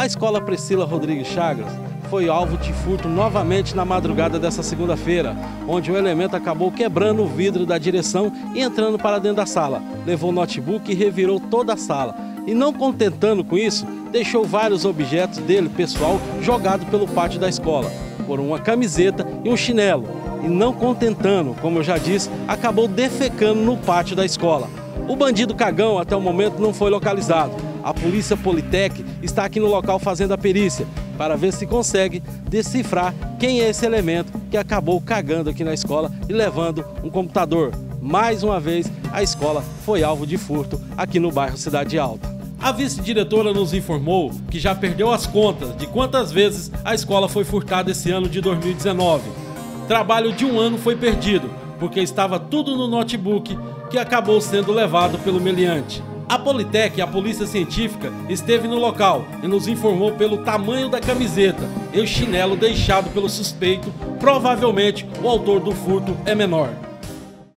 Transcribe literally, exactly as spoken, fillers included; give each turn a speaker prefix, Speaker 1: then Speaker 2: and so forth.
Speaker 1: escola Priscila Rodrigues Chagas foi alvo de furto novamente na madrugada dessa segunda-feira, onde o elemento acabou quebrando o vidro da direção e entrando para dentro da sala. Levou o notebook e revirou toda a sala. E não contentando com isso, deixou vários objetos dele, pessoal, jogados pelo pátio da escola. Por uma camiseta e um chinelo. E não contentando, como eu já disse, acabou defecando no pátio da escola. O bandido cagão até o momento não foi localizado. A Polícia Politec está aqui no local fazendo a perícia para ver se consegue decifrar quem é esse elemento que acabou cagando aqui na escola e levando um computador. Mais uma vez, a escola foi alvo de furto aqui no bairro Cidade Alta. A vice-diretora nos informou que já perdeu as contas de quantas vezes a escola foi furtada esse ano de dois mil e dezenove. Trabalho de um ano foi perdido, porque estava tudo no notebook que acabou sendo levado pelo meliante. A Politec e a Polícia Científica esteve no local e nos informou pelo tamanho da camiseta e o chinelo deixado pelo suspeito. Provavelmente o autor do furto é menor.